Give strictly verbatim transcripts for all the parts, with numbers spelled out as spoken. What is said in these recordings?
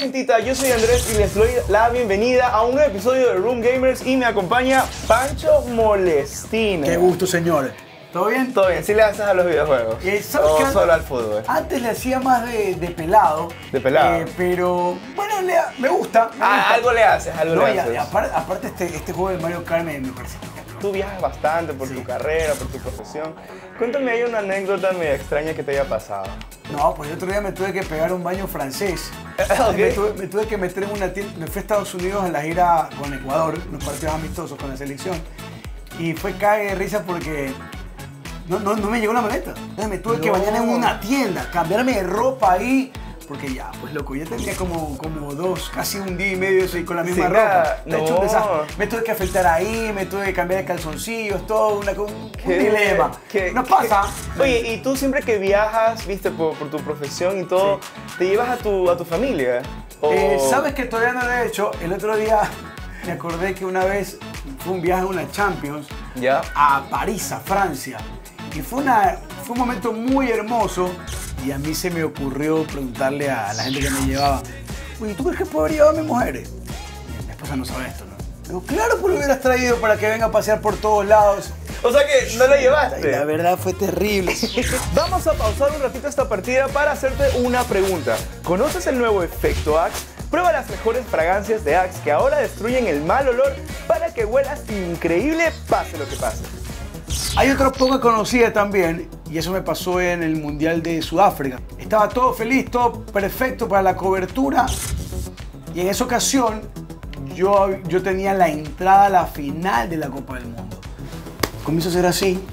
gentita, yo soy Andrés y les doy la bienvenida a un nuevo episodio de Room Gamers y me acompaña Pancho Molestino. Qué gusto, señores. ¿Todo bien? Todo bien, ¿sí le haces a los videojuegos? Eh, ¿sabes ¿O qué? solo al fútbol? Antes le hacía más de, de pelado. De pelado. Eh, pero, bueno, le, me gusta. Me Ah, gusta. algo le haces, algo No, le y, haces. y aparte, aparte este, este juego del Mario Kart me, me parece espectacular. Tú viajas bastante por Sí. tu carrera, por tu profesión. Cuéntame, hay una anécdota medio extraña que te haya pasado. No, pues el otro día me tuve que pegar un baño francés. Ok. me, tuve, me tuve que meter en una tienda. Me fui a Estados Unidos en la gira con Ecuador, unos partidos amistosos con la selección. Y fue cague de risa porque no, no, no me llegó la maleta. Entonces me tuve que No. bañar en una tienda, cambiarme de ropa ahí. Porque ya, pues loco, ya tenía como, como dos, casi un día y medio así con la misma Sin ropa. nada, De hecho, no. un desastre. Me tuve que afeitar ahí, me tuve que cambiar de calzoncillos, todo una, un, un ¿Qué? dilema. ¿Qué? No pasa. ¿Qué? Oye, y tú siempre que viajas, viste, por, por tu profesión y todo, ¿te llevas a tu, a tu familia? ¿O- Eh, ¿Sabes que todavía no lo he hecho? El otro día me acordé que una vez fue un viaje a una Champions ¿Ya? a París, a Francia. Y fue, una, fue un momento muy hermoso y a mí se me ocurrió preguntarle a la gente que me llevaba, oye, ¿tú crees que puedo haber llevado a mi mujer? Y mi esposa no sabe esto, ¿no? Digo, claro, pues lo hubieras traído para que venga a pasear por todos lados. O sea que no la Y llevaste. la verdad fue terrible. Vamos a pausar un ratito esta partida para hacerte una pregunta. ¿Conoces el nuevo efecto Axe? Prueba las mejores fragancias de Axe que ahora destruyen el mal olor para que huelas increíble pase lo que pase. Hay otra poco conocida también, y eso me pasó en el Mundial de Sudáfrica. Estaba todo feliz, todo perfecto para la cobertura, y en esa ocasión yo, yo tenía la entrada a la final de la Copa del Mundo. Comienzo a hacer así.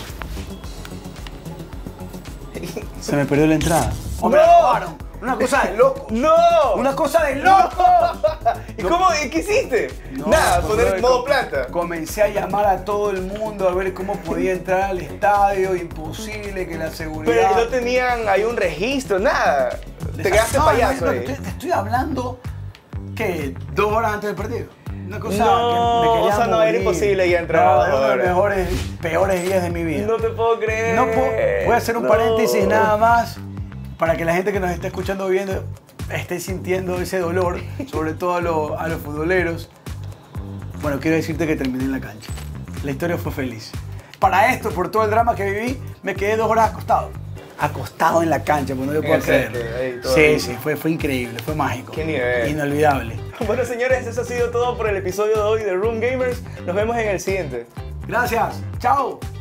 Se me perdió la entrada. ¡Hombre, ¡No! la robaron! Una cosa de loco. ¡No! Una cosa de loco. ¿Y cómo? ¿Y qué hiciste? No, Nada, pues, poner brother, modo com- plata. Comencé a llamar a todo el mundo a ver cómo podía entrar al estadio. Imposible que la seguridad. Pero no tenían ahí un registro, nada. Te quedaste No, payaso no, ahí. Te, te estoy hablando que dos horas antes del partido. Una cosa No, que me quería o sea, no, era morir. imposible ya entrar a No, dos era uno de los horas. mejores, peores días de mi vida. No te puedo creer. No puedo- voy a hacer un No. paréntesis nada más para que la gente que nos está escuchando o viendo esté sintiendo ese dolor, sobre todo a, lo- a los futboleros. Bueno, quiero decirte que terminé en la cancha. La historia fue feliz. Para esto, por todo el drama que viví, me quedé dos horas acostado. Acostado en la cancha, pues no lo En puedo el césped, creer. ahí, todo Sí, ahí. sí, fue, fue increíble, fue mágico. Qué nivel. Inolvidable. Bueno, señores, eso ha sido todo por el episodio de hoy de Room Gamers. Nos vemos en el siguiente. Gracias. Chao.